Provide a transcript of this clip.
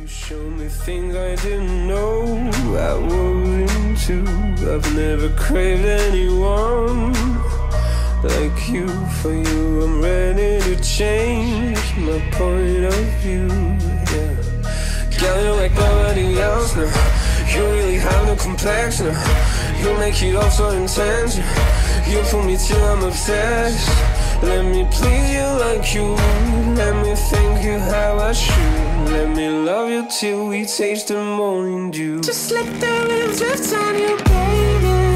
You show me things I didn't know I was into. I've never craved anyone like you. For you I'm ready to change my point of view, yeah. Girl, you're like nobody else now. You really have no complexion. You make it all so intense. You pull me till I'm obsessed. Let me please you like you. Let me thank you how I should. Let me love you till we taste the morning dew. Just let the river drift on you, baby.